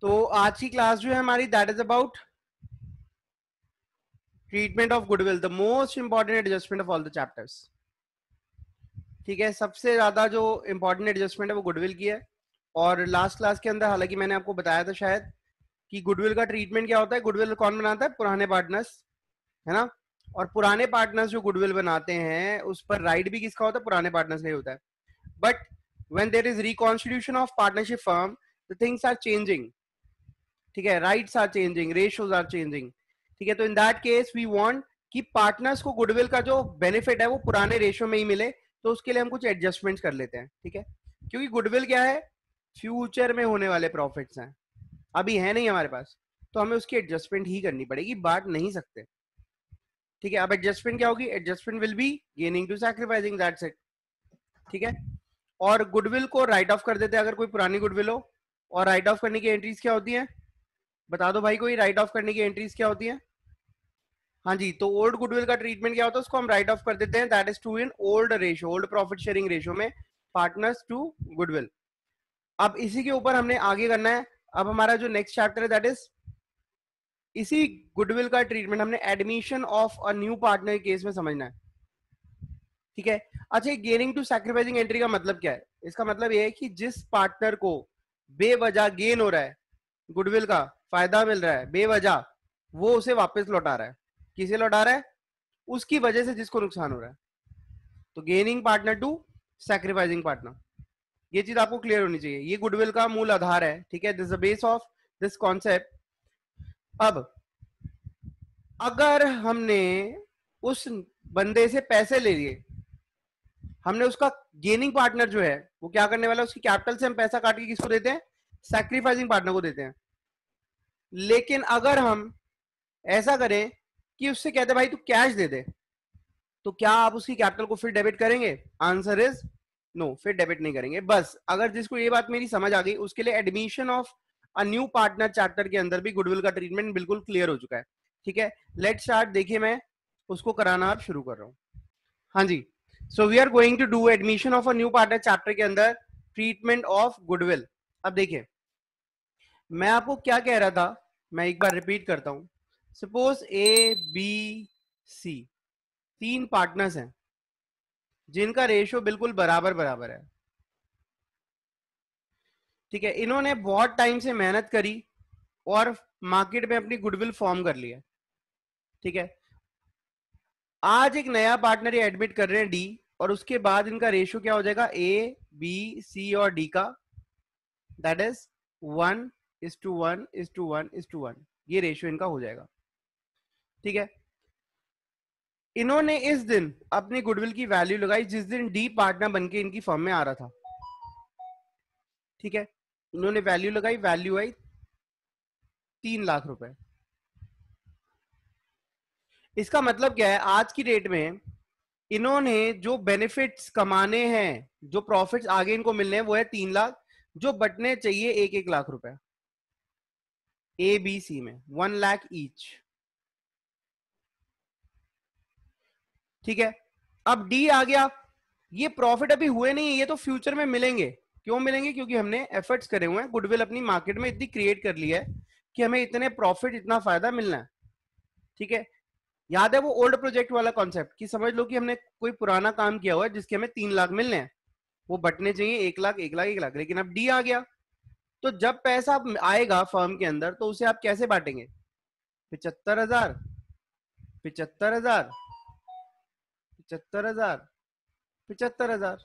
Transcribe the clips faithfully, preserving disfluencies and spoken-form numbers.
तो आज की क्लास जो है हमारी that is about treatment of goodwill, the most important adjustment of all the chapters. ठीक है, सबसे ज्यादा जो इंपॉर्टेंट एडजस्टमेंट है वो गुडविल की है। और लास्ट क्लास के अंदर हालांकि मैंने आपको बताया था शायद कि गुडविल का ट्रीटमेंट क्या होता है। गुडविल कौन बनाता है? पुराने पार्टनर्स, है ना। और पुराने पार्टनर्स जो गुडविल बनाते हैं उस पर राइट भी किसका होता है? पुराने पार्टनर्स का ही होता है। But when there is reconstitution of partnership firm, the things are changing. ठीक है, rights are changing, ratios are changing. ठीक है, तो in that case we want कि पार्टनर्स को गुडविल का जो बेनिफिट है वो पुराने रेशियो में ही मिले, तो उसके लिए हम कुछ एडजस्टमेंट्स कर लेते हैं। ठीक है, क्योंकि गुडविल क्या है? फ्यूचर में होने वाले प्रॉफिट्स हैं, अभी है नहीं हमारे पास, तो हमें उसकी एडजस्टमेंट ही करनी पड़ेगी, बांट नहीं सकते। ठीक है, अब एडजस्टमेंट क्या होगी? Adjustment will be gaining to sacrificing, that's it. ठीक है, और गुडविल को राइट ऑफ कर देते हैं अगर कोई पुरानी गुडविल हो। और राइट ऑफ करने की एंट्रीज क्या होती हैं? बता दो भाई, कोई राइट ऑफ करने की एंट्रीज क्या होती है? हाँ जी, तो ओल्ड गुडविल का ट्रीटमेंट क्या होता है? उसको हम राइट ऑफ कर देते हैं, that is to in old ratio, old profit sharing ratio में पार्टनर्स टू गुडविल। अब इसी के ऊपर हमने आगे करना है। अब हमारा जो नेक्स्ट चैप्टर है दैट इज इसी गुडविल का ट्रीटमेंट हमने admission of a new partner case में समझना है। ठीक है, अच्छा, गेनिंग टू सैक्रिफाइसिंग एंट्री का मतलब क्या है? इसका मतलब यह है कि जिस पार्टनर को बेवजह गेन हो रहा है, गुडविल का फायदा मिल रहा है बेवजह, वो उसे वापस लौटा रहा है। किसे लौटा रहा है? उसकी वजह से जिसको नुकसान हो रहा है। तो gaining partner to sacrificing partner, ये चीज आपको क्लियर होनी चाहिए। ये गुडविल का मूल आधार है। ठीक है, this the base of this concept. अब अगर हमने उस बंदे से पैसे ले लिए, हमने उसका गेनिंग पार्टनर जो है वो क्या करने वाला है? उसकी कैपिटल से हम पैसा काट के किसको देते हैं? सैक्रिफाइसिंग पार्टनर को देते हैं। लेकिन अगर हम ऐसा करें कि उससे कहते भाई तू कैश दे दे, तो क्या आप उसकी कैपिटल को फिर डेबिट करेंगे? आंसर इज नो, फिर डेबिट नहीं करेंगे। बस अगर जिसको ये बात मेरी समझ आ गई, उसके लिए admission of a new partner chapter के अंदर भी गुडविल का ट्रीटमेंट बिल्कुल क्लियर हो चुका है। ठीक है, लेट स्टार्ट। देखिए, मैं उसको कराना आप शुरू कर रहा हूं। हाँ जी, so we are going to do admission of a new partner chapter के अंदर ट्रीटमेंट ऑफ गुडविल। अब देखिए, मैं आपको क्या कह रहा था, मैं एक बार रिपीट करता हूं। सपोज ए बी सी तीन पार्टनर्स हैं जिनका रेशियो बिल्कुल बराबर बराबर है। ठीक है, इन्होंने बहुत टाइम से मेहनत करी और मार्केट में अपनी गुडविल फॉर्म कर लिया। ठीक है, आज एक नया पार्टनर ये एडमिट कर रहे हैं डी, और उसके बाद इनका रेशियो क्या हो जाएगा? ए बी सी और डी का, that is one is to one is to one is to one, ये रेशियो इनका हो जाएगा। ठीक है, इन्होंने इस दिन अपनी गुडविल की वैल्यू लगाई जिस दिन डी पार्टनर बनके इनकी फर्म में आ रहा था। ठीक है, इन्होंने वैल्यू लगाई, वैल्यू आई तीन लाख रुपए। इसका मतलब क्या है? आज की डेट में इन्होंने जो बेनिफिट्स कमाने हैं, जो प्रॉफिट्स आगे इनको मिलने हैं, वो है तीन लाख, जो बटने चाहिए एक एक लाख रुपए। ए बी सी में वन लाख ईच। ठीक है, अब डी आ गया। ये प्रॉफिट अभी हुए नहीं है, ये तो फ्यूचर में मिलेंगे। क्यों मिलेंगे? क्योंकि हमने एफर्ट्स करे हुए हैं, गुडविल अपनी मार्केट में इतनी क्रिएट कर ली है कि हमें इतने प्रॉफिट, इतना फायदा मिलना है। ठीक है, याद है वो ओल्ड प्रोजेक्ट वाला कॉन्सेप्ट कि समझ लो कि हमने कोई पुराना काम किया हुआ है जिसके हमें तीन लाख मिलने हैं, वो बटने चाहिए एक लाख एक लाख एक लाख। लेकिन अब डी आ गया, तो जब पैसा आएगा फर्म के अंदर तो उसे आप कैसे बांटेंगे? पिचहत्तर हजार पिचहत्तर हजार पिचहत्तर हजार पिचहत्तर हजार,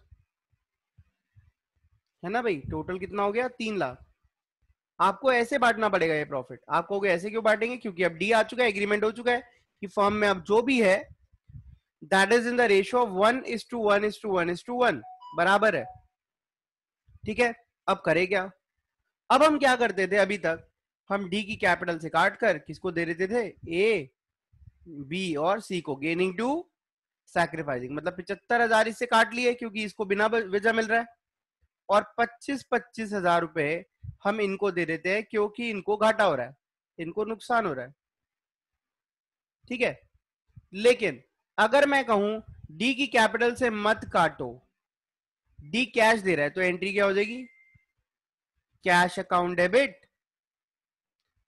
है ना भाई। टोटल कितना हो गया? तीन लाख। आपको ऐसे बांटना पड़ेगा ये प्रॉफिट। आप कहोगे ऐसे क्यों बांटेंगे? क्योंकि अब डी आ चुका है, एग्रीमेंट हो चुका है कि फर्म में अब जो भी है that is in the ratio of one is to one is to one is to one, बराबर है। ठीक है, अब करे क्या? अब हम क्या करते थे अभी तक? हम डी की कैपिटल से काट कर किसको दे देते थे? ए बी और सी को, गेनिंग टू सैक्रिफाइसिंग। मतलब पिचहत्तर हजार इससे काट लिए क्योंकि इसको बिना वजह मिल रहा है, और पच्चीस पच्चीस हजार रुपए हम इनको दे देते हैं क्योंकि इनको घाटा हो रहा है, इनको नुकसान हो रहा है। ठीक है, लेकिन अगर मैं कहूं डी की कैपिटल से मत काटो, डी कैश दे रहा है, तो एंट्री क्या हो जाएगी? कैश अकाउंट डेबिट,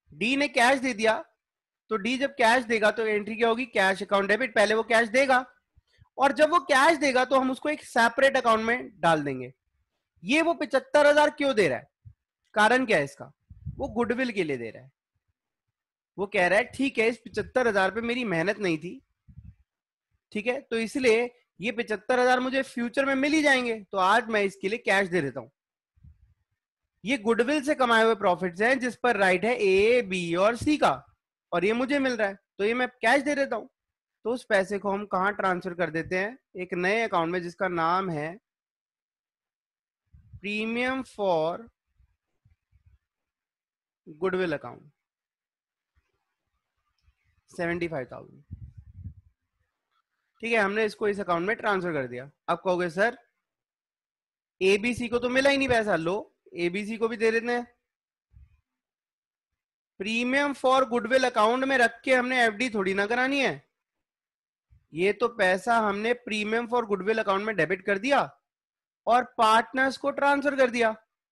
डी ने कैश दे दिया, तो डी जब कैश देगा तो एंट्री क्या होगी, कैश अकाउंट डेबिट। पहले वो कैश देगा और जब वो कैश देगा तो हम उसको एक सेपरेट अकाउंट में डाल देंगे। ये वो पिछहत्तर हजार क्यों दे रहा है, कारण क्या है इसका, वो गुडविल के लिए दे रहा है। वो कह रहा है ठीक है इस पिछहत्तर हजार पे मेरी मेहनत नहीं थी, ठीक है, तो इसलिए ये पिछहत्तर हजार मुझे फ्यूचर में मिल ही जाएंगे, तो आज मैं इसके लिए कैश दे देता हूं। ये गुडविल से कमाए हुए प्रॉफिट्स हैं जिस पर राइट है ए, बी और सी का, और ये मुझे मिल रहा है, तो ये मैं कैश दे देता हूं। तो उस पैसे को हम कहां ट्रांसफर कर देते हैं, एक नए अकाउंट में जिसका नाम है premium for goodwill account, seventy five thousand. ठीक है, हमने इसको इस अकाउंट में ट्रांसफर कर दिया। अब कहोगे सर एबीसी को तो मिला ही नहीं पैसा, लो एबीसी को भी दे देते हैं। प्रीमियम फॉर गुडविल अकाउंट में रख के हमने एफडी थोड़ी ना करानी है, ये तो पैसा हमने प्रीमियम फॉर गुडविल अकाउंट में डेबिट कर दिया और पार्टनर्स को ट्रांसफर कर दिया।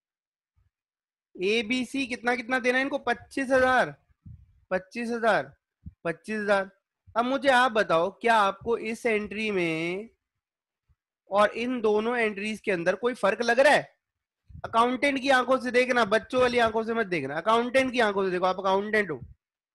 एबीसी कितना कितना देना है इनको, पच्चीस हजार पच्चीस हजार पच्चीस हजार। अब मुझे आप बताओ क्या आपको इस एंट्री में और इन दोनों एंट्रीज के अंदर कोई फर्क लग रहा है? अकाउंटेंट की आंखों से देखना, बच्चों वाली आंखों से मत देखना, अकाउंटेंट की आंखों से देखो, आप अकाउंटेंट हो।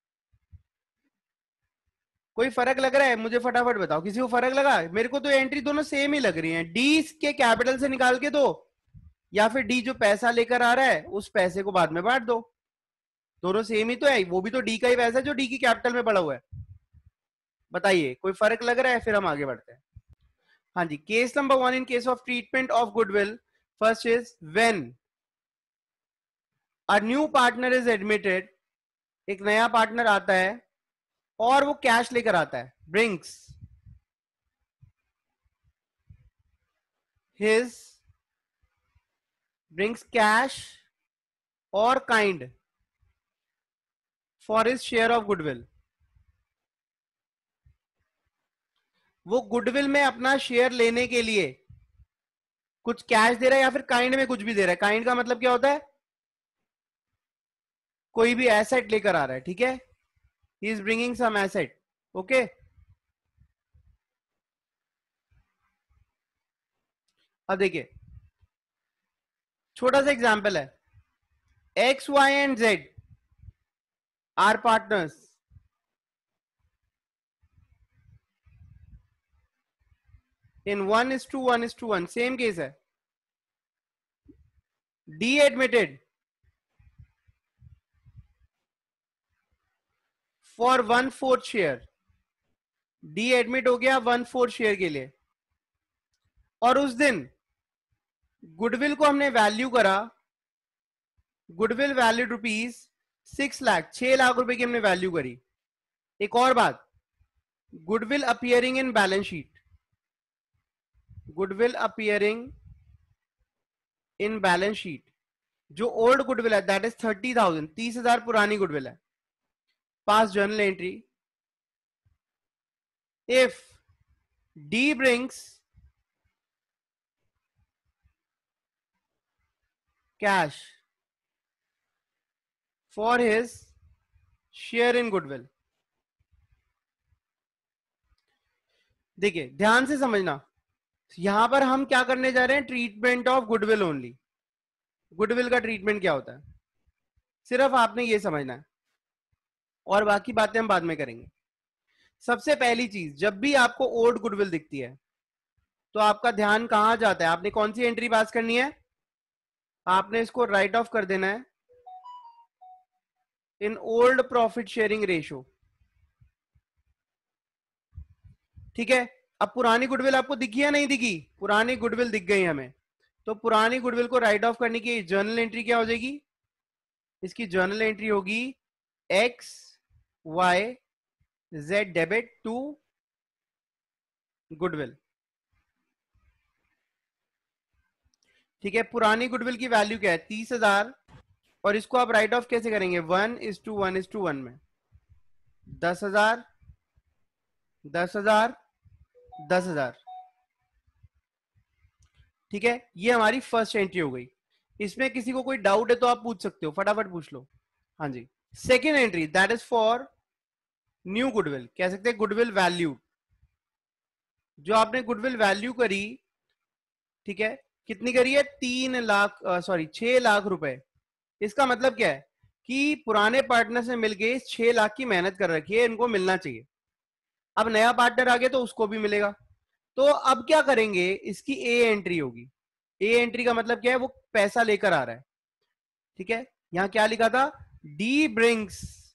कोई फर्क लग रहा है? मुझे फटाफट बताओ, किसी को फर्क लगा? मेरे को तो एंट्री दोनों सेम ही लग रही है। डी के कैपिटल से निकाल के दो, या फिर डी जो पैसा लेकर आ रहा है उस पैसे को बाद में बांट दो, दोनों सेम ही तो है, वो भी तो डी का ही पैसा है जो डी की कैपिटल में पड़ा हुआ है। बताइए कोई फर्क लग रहा है? फिर हम आगे बढ़ते हैं। हाँ जी, case number one in case of treatment of goodwill, first is when a new partner is admitted, एक नया पार्टनर आता है और वो कैश लेकर आता है, ब्रिंग्स हिज ब्रिंग्स कैश और kind for his share of goodwill. वो गुडविल में अपना शेयर लेने के लिए कुछ कैश दे रहा है या फिर काइंड में कुछ भी दे रहा है। काइंड का मतलब क्या होता है, कोई भी एसेट लेकर आ रहा है, ठीक है, he is bringing some asset, okay. अब देखिए छोटा सा एग्जांपल है, X Y and Z are partners, in one is to one is to one, same case है। D admitted for one fourth share, D admit हो गया one fourth share के लिए, और उस दिन गुडविल को हमने वैल्यू करा, goodwill value rupees six lakh, छह लाख रुपए की हमने वैल्यू करी। एक और बात, goodwill appearing in balance sheet, goodwill appearing in balance sheet, जो ओल्ड गुडविल है दैट इज थर्टी थाउजेंड, तीस हजार पुरानी गुडविल है। Pass journal entry, if D brings cash for his share in goodwill. देखिए ध्यान से समझना, यहां पर हम क्या करने जा रहे हैं, treatment of goodwill only. Goodwill का ट्रीटमेंट क्या होता है सिर्फ आपने ये समझना है, और बाकी बातें हम बाद में करेंगे। सबसे पहली चीज, जब भी आपको ओल्ड गुडविल दिखती है तो आपका ध्यान कहां जाता है, आपने कौन सी एंट्री पास करनी है, आपने इसको राइट ऑफ कर देना है in old profit sharing ratio, ठीक है। अब पुरानी गुडविल आपको दिखी या नहीं दिखी, पुरानी गुडविल दिख गई हमें, तो पुरानी गुडविल को राइट ऑफ करने की जर्नल एंट्री क्या हो जाएगी, इसकी जर्नल एंट्री होगी X Y Z debit to goodwill, ठीक है। पुरानी गुडविल की वैल्यू क्या है, तीस हजार, और इसको आप राइट ऑफ कैसे करेंगे, one is to one is to one में, दस हजार दस हजार दस हजार, ठीक है। ये हमारी फर्स्ट एंट्री हो गई। इसमें किसी को कोई डाउट है तो आप पूछ सकते हो, फटाफट पूछ लो। हाँ जी, second entry that is for new goodwill, कह सकते हैं गुडविल वैल्यू, जो आपने गुडविल वैल्यू करी, ठीक है, कितनी करी है, तीन लाख सॉरी छह लाख रुपए। इसका मतलब क्या है कि पुराने पार्टनर से मिलके छह लाख की मेहनत कर रखी है, इनको मिलना चाहिए। अब नया पार्टनर आ गया तो उसको भी मिलेगा। तो अब क्या करेंगे, इसकी ए एंट्री होगी। ए एंट्री का मतलब क्या है, वो पैसा लेकर आ रहा है, ठीक है। यहां क्या लिखा था, D brings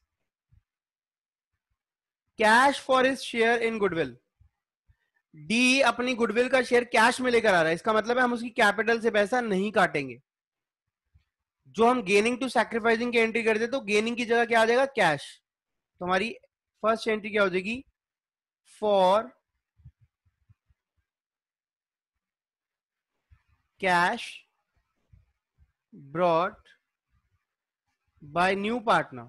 cash for his share in goodwill. D अपनी गुडविल का शेयर कैश में लेकर आ रहा है, इसका मतलब है हम उसकी कैपिटल से पैसा नहीं काटेंगे। जो हम गेनिंग टू सैक्रिफाइसिंग की एंट्री करते तो गेनिंग की जगह क्या आ जाएगा, कैश। तो हमारी फर्स्ट एंट्री क्या हो जाएगी, for cash brought by new partner.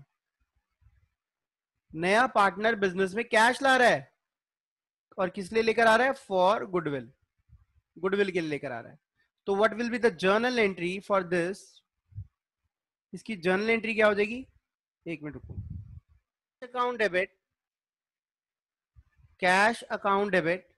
नया पार्टनर बिजनेस में कैश ला रहा है और किस लिए लेकर आ रहा है, फॉर गुडविल, गुडविल के लिए लेकर आ रहा है। तो what will be the journal entry for this, इसकी जर्नल एंट्री क्या हो जाएगी, एक मिनट रुको, account debit, cash account debit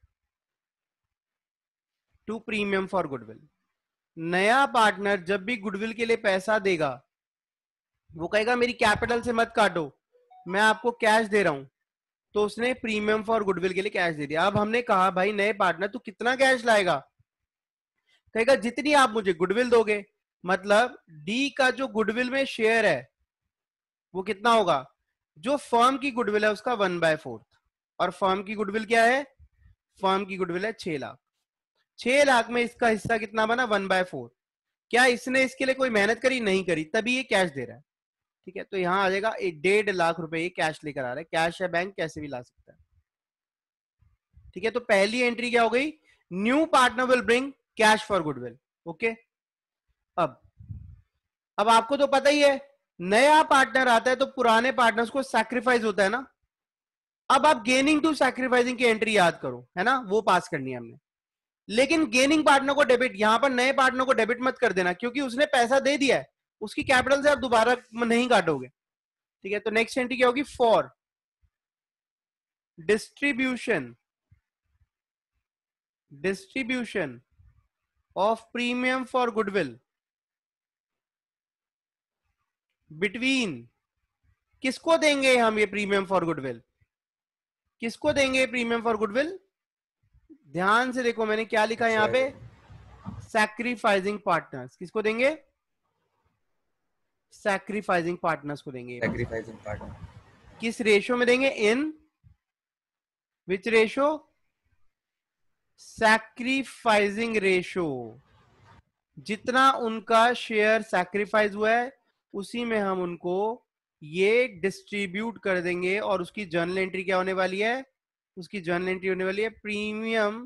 to premium for goodwill. नया पार्टनर जब भी गुडविल के लिए पैसा देगा, वो कहेगा मेरी कैपिटल से मत काटो, मैं आपको कैश दे रहा हूं। तो उसने प्रीमियम फॉर गुडविल के लिए कैश दे दिया। अब हमने कहा भाई नए पार्टनर तू कितना कैश लाएगा, कहेगा जितनी आप मुझे गुडविल दोगे। मतलब डी का जो गुडविल में शेयर है वो कितना होगा, जो फर्म की गुडविल है उसका वन बाय फोर्थ। और फर्म की गुडविल क्या है, फर्म की गुडविल है छह लाख। छह लाख में इसका हिस्सा कितना बना, वन बाय फोर। क्या इसने इसके लिए कोई मेहनत करी, नहीं करी, तभी ये कैश दे रहा है, ठीक है। तो यहां आ जाएगा एक डेढ़ लाख रुपए ये कैश लेकर आ रहा है, कैश है बैंक कैसे भी ला सकता है, ठीक है। तो पहली एंट्री क्या हो गई, new partner will bring cash for goodwill, okay. अब अब आपको तो पता ही है, नया पार्टनर आता है तो पुराने पार्टनर्स को सैक्रिफाइस होता है ना। अब आप गेनिंग टू सैक्रिफाइसिंग की एंट्री याद करो, है ना, वो पास करनी है हमने। लेकिन गेनिंग पार्टनर को डेबिट, यहां पर नए पार्टनर को डेबिट मत कर देना, क्योंकि उसने पैसा दे दिया है, उसकी कैपिटल से आप दोबारा नहीं काटोगे, ठीक है। तो नेक्स्ट एंट्री क्या होगी, for distribution distribution of premium for goodwill between, किसको देंगे हम ये प्रीमियम फॉर गुडविल, किसको देंगे प्रीमियम फॉर गुडविल, ध्यान से देखो मैंने क्या लिखा है यहां पे, सैक्रिफाइसिंग पार्टनर्स। किसको देंगे, सैक्रिफाइसिंग पार्टनर्स को देंगे। सैक्रिफाइसिंग पार्टनर किस रेशो में देंगे, in which ratio, sacrificing ratio. जितना उनका शेयर सैक्रिफाइस हुआ है उसी में हम उनको ये डिस्ट्रीब्यूट कर देंगे। और उसकी जर्नल एंट्री क्या होने वाली है, उसकी जर्नल एंट्री होने वाली है premium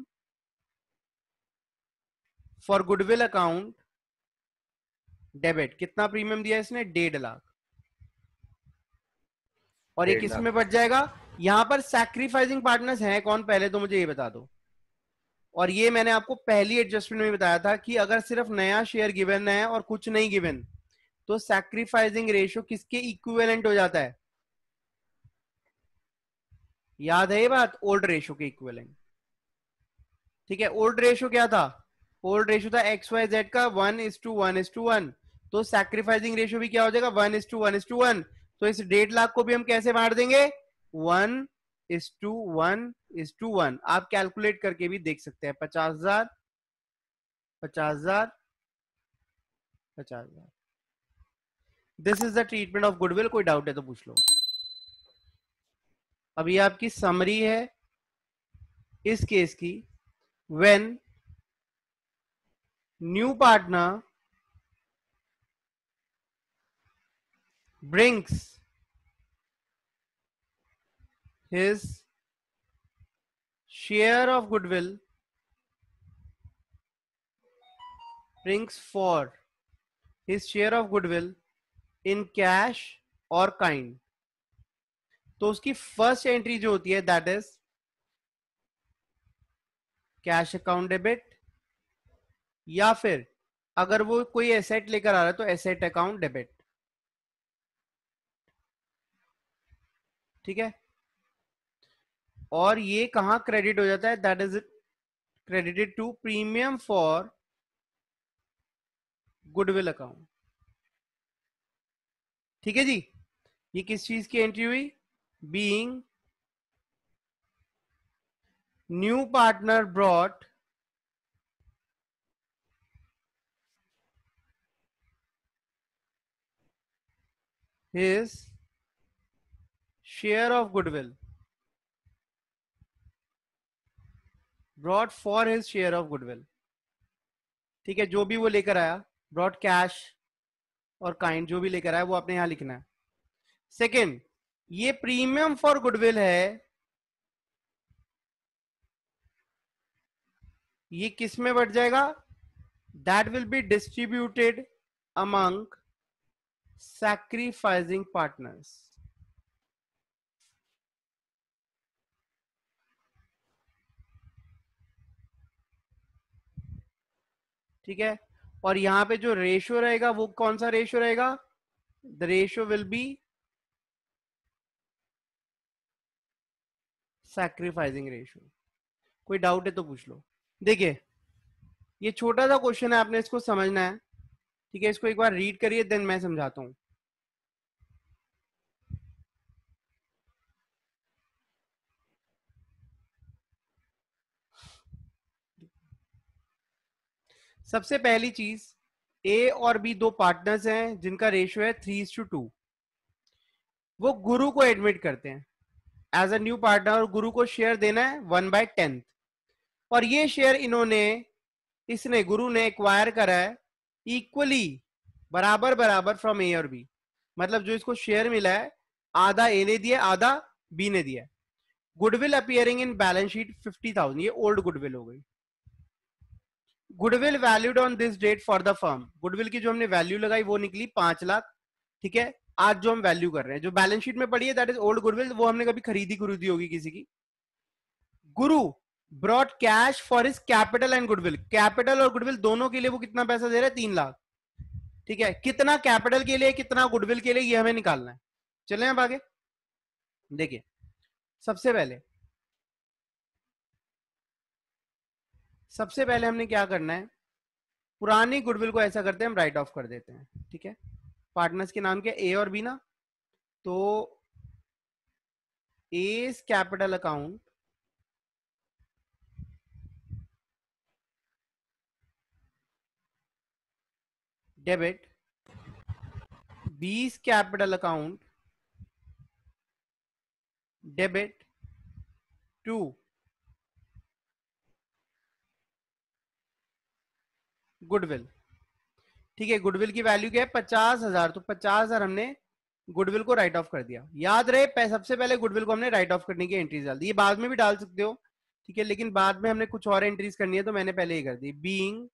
for goodwill account debit. कितना प्रीमियम दिया इसने, डेढ़ लाख। और ये किस में बढ़ जाएगा, यहां पर सैक्रिफाइसिंग पार्टनर्स हैं कौन, पहले तो मुझे ये बता दो। और ये मैंने आपको पहली एडजस्टमेंट में बताया था कि अगर सिर्फ नया शेयर गिवन है और कुछ नहीं गिवन, तो सैक्रिफाइसिंग रेशियो किसके इक्विवेलेंट हो जाता है, याद है ये बात, ओल्ड रेशियो के इक्विवेलेंट, ठीक है। ओल्ड रेशियो क्या था, ओल्ड रेशियो था एक्स वाई जेड का one is to one is to one. तो सैक्रिफाइसिंग रेशियो भी क्या हो जाएगा, one is to one is to one. तो इस डेढ़ लाख को भी हम कैसे बांट देंगे, one is to one is to one. आप कैलकुलेट करके भी देख सकते हैं, पचास हजार पचास हजार पचास हजार। This is the treatment of goodwill. कोई डाउट है तो पूछ लो। अब ये आपकी समरी है इस केस की, when new partner brings his share of goodwill brings for his share of goodwill in cash or kind। तो उसकी फर्स्ट एंट्री जो होती है that is cash account debit, या फिर अगर वो कोई एसेट लेकर आ रहा है तो एसेट अकाउंट डेबिट। ठीक है, और ये कहां क्रेडिट हो जाता है, that is credited to premium for goodwill account. ठीक है जी, ये किस चीज की एंट्री हुई, being new partner brought his share of goodwill, brought for his share of goodwill. ठीक है, जो भी वो लेकर आया, ब्रॉट कैश और काइंड, जो भी लेकर आया वो आपने यहां लिखना है। सेकेंड, ये प्रीमियम फॉर गुडविल है, ये किस में बढ़ जाएगा, that will be distributed among sacrificing partners. ठीक है, और यहां पे जो रेशियो रहेगा वो कौन सा रेशियो रहेगा, the ratio will be sacrificing ratio. कोई डाउट है तो पूछ लो। देखिए, ये छोटा सा क्वेश्चन है, आपने इसको समझना है। ठीक है, इसको एक बार रीड करिए, देन मैं समझाता हूं। सबसे पहली चीज, ए और बी दो पार्टनर्स हैं जिनका रेशियो है थ्री इज टू टू। वो गुरु को एडमिट करते हैं एज अ न्यू पार्टनर, और गुरु को शेयर देना है वन बाय टेंथ, और ये शेयर इन्होंने, इसने, गुरु ने एक्वायर करा है इक्वली, बराबर बराबर फ्रॉम ए और बी। मतलब जो इसको शेयर मिला है, आधा ए ने दिया, आधा बी ने दिया। Goodwill appearing in balance sheet fifty thousand, ये ओल्ड गुडविल हो गई। Goodwill valued on this date for the firm, goodwill की जो हमने वैल्यू लगाई वो निकली पांच लाख। ठीक है, आज जो हम वैल्यू कर रहे हैं, जो बैलेंस शीट में पड़ी है दैट इज ओल्ड गुडविल, वो हमने कभी खरीदी खरीदी होगी किसी की। Guru brought cash for his capital and goodwill, capital और गुडविल दोनों के लिए वो कितना पैसा दे रहा है, तीन लाख। ठीक है, कितना कैपिटल के लिए, कितना गुडविल के लिए, ये हमें निकालना है। चलें अब आगे। देखिए, सबसे पहले सबसे पहले हमने क्या करना है, पुरानी गुडविल को ऐसा करते हैं, हम राइट ऑफ कर देते हैं। ठीक है, पार्टनर्स के नाम क्या, ए और बी ना, तो A's capital account debit, B's capital account debit to goodwill. ठीक है, गुडविल की वैल्यू क्या है, पचास हजार, तो पचास हजार हमने गुडविल को राइट ऑफ कर दिया। याद रहे, सबसे पहले गुडविल को हमने राइट ऑफ करने की एंट्रीज डाल दी, ये बाद में भी डाल सकते हो। ठीक है, लेकिन बाद में हमने कुछ और एंट्रीज करनी है, तो मैंने पहले ही कर दी। Being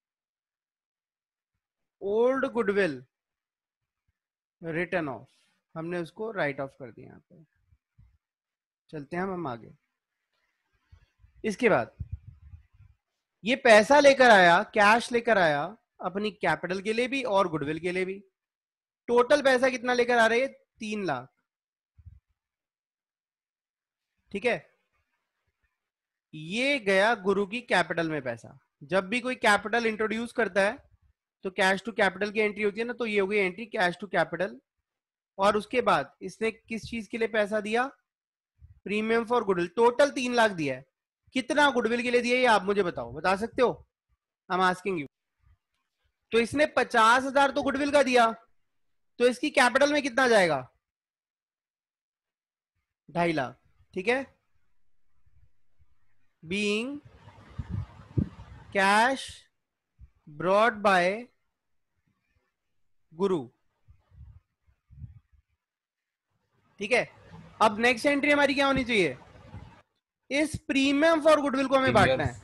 old goodwill written off, हमने उसको राइट ऑफ कर दिया। यहाँ पे चलते हैं हम हम आगे। इसके बाद ये पैसा लेकर आया, कैश लेकर आया, अपनी कैपिटल के लिए भी और गुडविल के लिए भी। टोटल पैसा कितना लेकर आ रहे हैं, तीन लाख। ठीक है, ये गया गुरु की कैपिटल में पैसा। जब भी कोई कैपिटल इंट्रोड्यूस करता है तो कैश टू कैपिटल की एंट्री होती है ना, तो ये हो गई एंट्री कैश टू कैपिटल। और उसके बाद इसने किस चीज के लिए पैसा दिया, प्रीमियम फॉर गुडविल, टोटल तीन लाख दिया है। कितना गुडविल के लिए दिया, ये आप मुझे बताओ, बता सकते हो, आई एम आस्किंग यू। तो इसने पचास हजार तो गुडविल का दिया, तो इसकी कैपिटल में कितना जाएगा, ढाई लाख। ठीक है, बीइंग कैश ब्रॉट बाय गुरु। ठीक है, अब नेक्स्ट एंट्री हमारी क्या होनी चाहिए, इस प्रीमियम फॉर गुडविल को हमें बांटना है।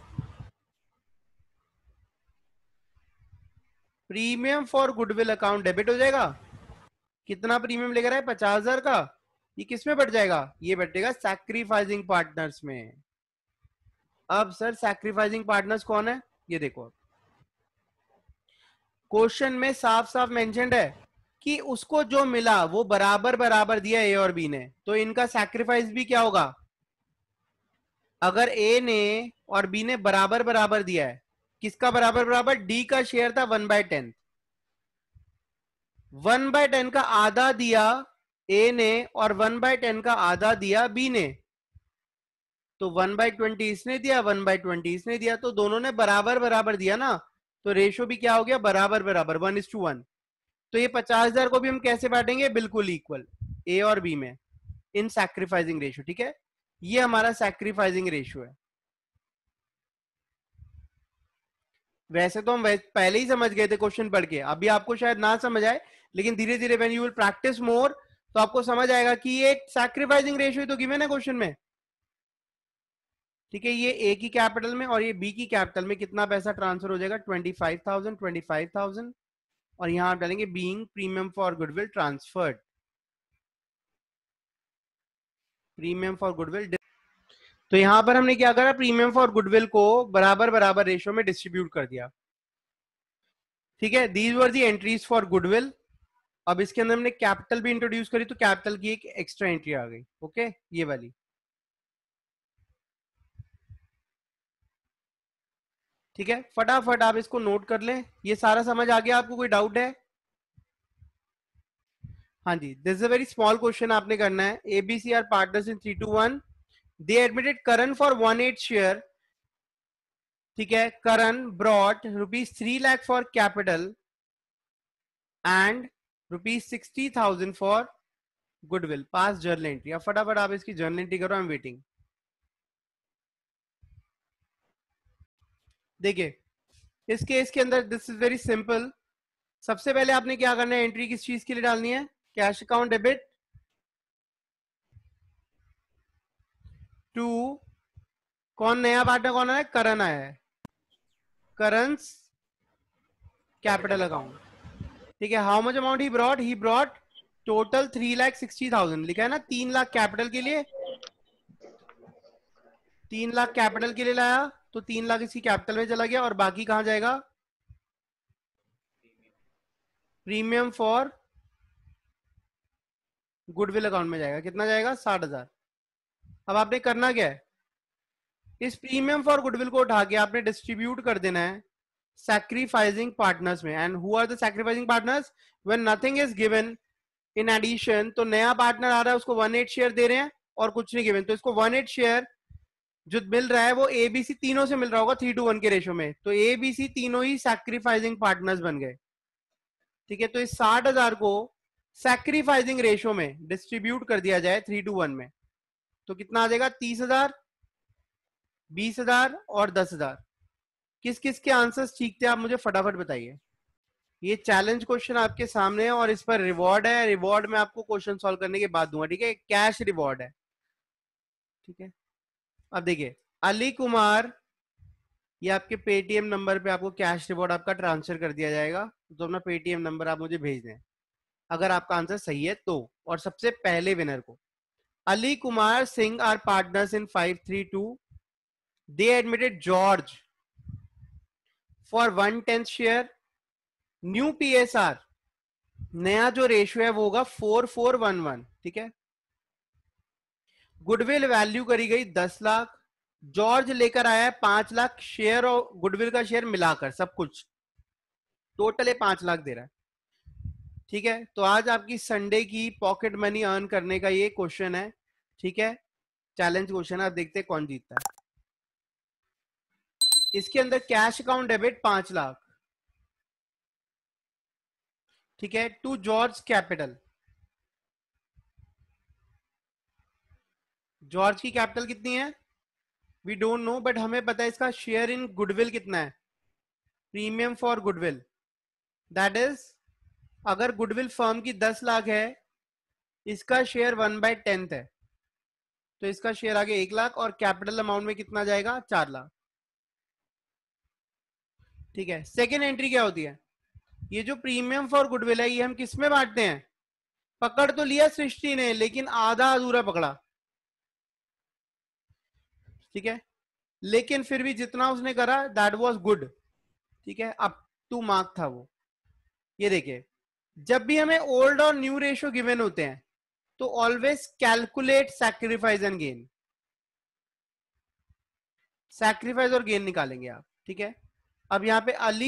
Premium for goodwill account debit हो जाएगा। कितना प्रीमियम लेकर आए, पचास हजार का, ये किस में बढ़ जाएगा, ये बैठेगा सैक्रिफाइसिंग पार्टनर्स में। अब सर सैक्रिफाइसिंग पार्टनर्स कौन है, ये देखो, क्वेश्चन में साफ साफ मेंशन्ड है कि उसको जो मिला वो बराबर बराबर दिया ए और बी ने, तो इनका सैक्रिफाइस भी क्या होगा? अगर ए ने और बी ने बराबर बराबर दिया है, किसका बराबर बराबर? डी का शेयर था one by ten, one by ten का आधा दिया ए ने और वन बाय टेन का आधा दिया बी ने, तो वन बाय ट्वेंटी इसने दिया, वन बाय ट्वेंटी इसने दिया, तो दोनों ने बराबर बराबर दिया ना, तो रेशो भी क्या हो गया? बराबर बराबर, वन इज टू वन। तो ये पचास हजार को भी हम कैसे बांटेंगे? बिल्कुल इक्वल, ए और बी में, इन सैक्रिफाइसिंग रेशियो। ठीक है, ये हमारा सैक्रिफाइसिंग रेशियो है। वैसे तो हम पहले ही समझ गए थे क्वेश्चन पढ़ के, अभी आपको शायद ना समझ आए, लेकिन धीरे धीरे when you will practice more तो आपको समझ आएगा कि ये सैक्रिफाइसिंग रेशियो तो गिवन है क्वेश्चन में। ठीक है, ये ए की कैपिटल में और ये बी की कैपिटल में कितना पैसा ट्रांसफर हो जाएगा? Twenty five thousand, twenty five thousand, और यहां आप डालेंगे being premium for goodwill transferred, premium for goodwill. तो यहां पर हमने क्या करा? प्रीमियम फॉर गुडविल को बराबर बराबर रेशियो में डिस्ट्रीब्यूट कर दिया। ठीक है, these were the entries for goodwill. अब इसके अंदर हमने कैपिटल भी इंट्रोड्यूस करी, तो कैपिटल की एक एक्स्ट्रा एंट्री आ गई। ओके, ये वाली। ठीक है, फटाफट आप इसको नोट कर लें। ये सारा समझ आ गया आपको? कोई डाउट है? हाँ जी, this is a very small question आपने करना है। ABC are partners in three two one, they admitted Karan for one eight share. ठीक है, Karan brought rupees three lakh for capital and rupees sixty thousand for goodwill. Pass journal entry. अब फटाफट आप इसकी journal entry करो, आई एम वेटिंग। देखिए, इस case के अंदर दिस इज वेरी सिंपल। सबसे पहले आपने क्या करना है? एंट्री किस चीज के लिए डालनी है? कैश अकाउंट डेबिट टू, कौन नया पार्टनर कौन है? करण आया है, करंस कैपिटल अकाउंट। ठीक है, how much amount he brought? He brought total three lakh sixty thousand लिखा है ना, तीन लाख कैपिटल के लिए, तीन लाख कैपिटल के लिए लाया, तो तीन लाख इसकी कैपिटल में चला गया, और बाकी कहां जाएगा? प्रीमियम फॉर गुडविल अकाउंट में जाएगा। कितना जाएगा? साठ हजार। अब आपने करना क्या है? इस प्रीमियम फॉर गुडविल को उठा के आपने डिस्ट्रीब्यूट कर देना है सैक्रिफाइसिंग पार्टनर्स में। And who are the sacrificing partners? When nothing is given in addition, तो नया पार्टनर आ रहा है, उसको वन एट शेयर दे रहे हैं और कुछ नहीं गिवन, तो इसको वन एट शेयर जो मिल रहा है वो ए बी सी तीनों से मिल रहा होगा थ्री टू वन के रेशो में, तो ए बी सी तीनों ही सैक्रिफाइसिंग पार्टनर्स बन गए। ठीक है, तो इस साठ हजार को सैक्रिफाइसिंग रेशो में डिस्ट्रीब्यूट कर दिया जाए थ्री टू वन में, तो कितना आ जाएगा? तीस हजार, बीस हजार और दस हजार। किस किस के आंसर्स ठीक थे? आप मुझे फटाफट बताइए। ये चैलेंज क्वेश्चन आपके सामने है और इस पर रिवॉर्ड है। रिवॉर्ड मैं आपको क्वेश्चन सॉल्व करने के बाद दूंगा। ठीक है, कैश रिवॉर्ड है। ठीक है, अब देखिए, अली कुमार, ये आपके पेटीएम नंबर पे आपको कैश रिवॉर्ड आपका ट्रांसफर कर दिया जाएगा, तो अपना पेटीएम नंबर आप मुझे भेज दें अगर आपका आंसर सही है तो। और सबसे पहले विनर को, Ali Kumar Singh are partners in five three two, they admitted George for one tenth share, new PSR, नया जो रेशियो है वो होगा फोर फोर वन वन। ठीक है, गुडविल वैल्यू करी गई दस लाख, जॉर्ज लेकर आया है पांच लाख, शेयर और गुडविल का शेयर मिलाकर सब कुछ टोटल है पांच लाख दे रहा है। ठीक है, तो आज आपकी संडे की पॉकेट मनी अर्न करने का ये क्वेश्चन है। ठीक है, चैलेंज क्वेश्चन है, आप देखते हैं कौन जीतता है। इसके अंदर कैश अकाउंट डेबिट पांच लाख। ठीक है, टू जॉर्ज कैपिटल, जॉर्ज की कैपिटल कितनी है वी डोंट नो, बट हमें पता है इसका शेयर इन गुडविल कितना है, premium for goodwill, that is अगर गुडविल फर्म की दस लाख है, इसका शेयर वन बाय टेंथ है, तो इसका शेयर आगे एक लाख और कैपिटल अमाउंट में कितना जाएगा? चार लाख। ठीक है, सेकेंड एंट्री क्या होती है? ये जो प्रीमियम फॉर गुडविल है ये हम किस में बांटते हैं? पकड़ तो लिया सृष्टि ने, लेकिन आधा अधूरा पकड़ा। ठीक है, लेकिन फिर भी जितना उसने करा दैट वाज गुड। ठीक है, अप टू मार्क था वो। ये देखिए, जब भी हमें ओल्ड और न्यू रेशियो गिवन होते हैं तो always calculate sacrifice and gain, sacrifice और गेन निकालेंगे आप, ठीक है। अब यहां पे अली,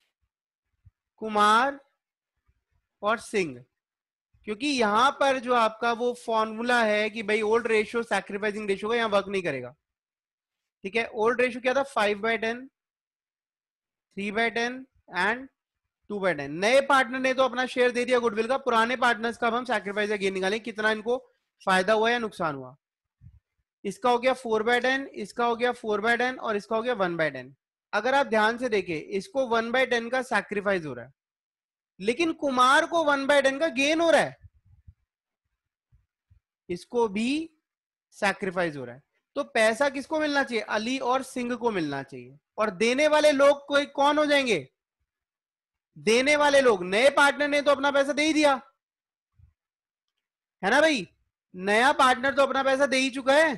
कुमार और सिंह, क्योंकि यहां पर जो आपका वो फॉर्मूला है कि भाई ओल्ड रेशियो सैक्रिफाइसिंग रेशियो का यहां वर्क नहीं करेगा, ठीक है। ओल्ड रेशियो क्या था, five by ten, three by ten and two by ten. नए पार्टनर ने तो अपना शेयर दे दिया गुडविल का, पुराने पार्टनर्स का हम सैक्रिफाइस या गेन निकालें, कितना इनको फायदा हुआ या नुकसान हुआ। इसका हो गया फोर बाय टेन, इसका हो गया फोर बाय टेन और इसका हो गया वन बाय टेन। अगर आप ध्यान से देखें, इसको वन बाय टेन का सैक्रिफाइस हो रहा है, लेकिन कुमार को वन बाय टेन का गेन हो रहा है, इसको भी सैक्रिफाइस हो रहा है। तो पैसा किसको मिलना चाहिए, अली और सिंह को मिलना चाहिए। और देने वाले लोग कोई कौन हो जाएंगे, देने वाले लोग, नए पार्टनर ने तो अपना पैसा दे ही दिया है ना भाई, नया पार्टनर तो अपना पैसा दे ही चुका है।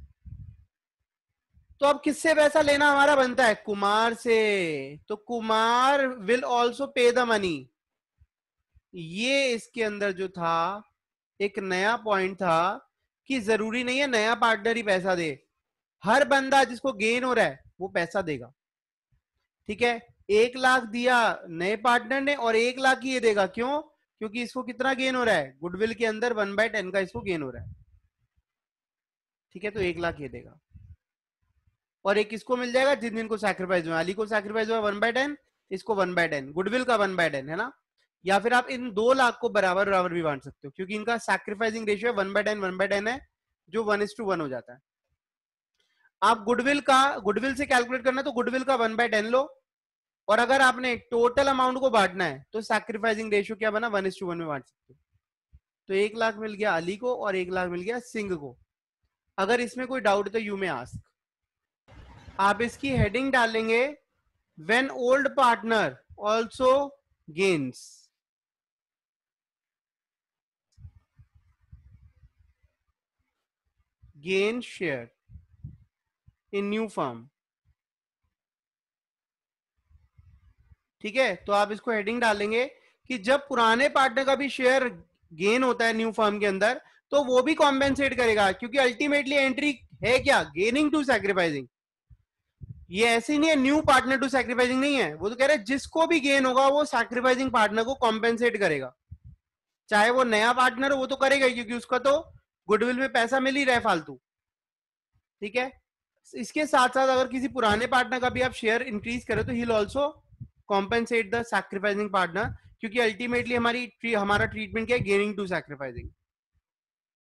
तो अब किससे पैसा लेना हमारा बनता है, कुमार से। तो Kumar will also pay the money. ये इसके अंदर जो था एक नया पॉइंट था कि जरूरी नहीं है नया पार्टनर ही पैसा दे, हर बंदा जिसको गेन हो रहा है वो पैसा देगा, ठीक है। एक लाख दिया नए पार्टनर ने और एक लाख ही ये देगा, क्यों, क्योंकि इसको कितना गेन हो रहा है, गुडविल के अंदर वन बाय टेन का इसको गेन हो रहा है, ठीक है। तो एक लाख ये देगा और एक इसको मिल जाएगा जिन जिनको सैक्रिफाइस हुआ, अली को सैक्रिफाइस हुआ वन बाय टेन, इसको वन बाय टेन, गुडविल का वन बाय टेन, है ना। या फिर आप इन दो लाख को बराबर बराबर भी बांट सकते हो, क्योंकि इनका sacrificing ratio one by ten one by ten है, जो वन इज टू वन हो जाता है। आप गुडविल का, गुडविल से कैलकुलेट करना है तो गुडविल का वन बाय टेन लो, और अगर आपने टोटल अमाउंट को बांटना है तो सैक्रिफाइसिंग रेशियो क्या बना, वन इज टू वन में बांट सकते हो। तो एक लाख मिल गया अली को और एक लाख मिल गया सिंह को। अगर इसमें कोई डाउट है तो यू में आस्क। आप इसकी हेडिंग डालेंगे, when old partner also gains, gain share in new firm, ठीक है। तो आप इसको हेडिंग डालेंगे कि जब पुराने पार्टनर का भी शेयर गेन होता है न्यू फर्म के अंदर तो वो भी कॉम्पेंसेट करेगा, क्योंकि अल्टीमेटली एंट्री है क्या, गेनिंग टू सैक्रिफाइसिंग। ये ऐसे नहीं है न्यू पार्टनर टू सैक्रिफाइसिंग नहीं है, वो तो कह रहे हैं जिसको भी गेन होगा वो सैक्रिफाइसिंग पार्टनर को कॉम्पेंसेट करेगा, चाहे वो नया पार्टनर हो वो तो करेगा ही, क्योंकि उसका तो गुडविल में पैसा मिल ही रहा है फालतू, ठीक है। इसके साथ साथ अगर किसी पुराने पार्टनर का भी आप शेयर इंक्रीज करें तो he will also compensate the sacrificing partner, क्योंकि अल्टीमेटली हमारी हमारा ट्रीटमेंट क्या है, गेनिंग टू सैक्रिफाइसिंग।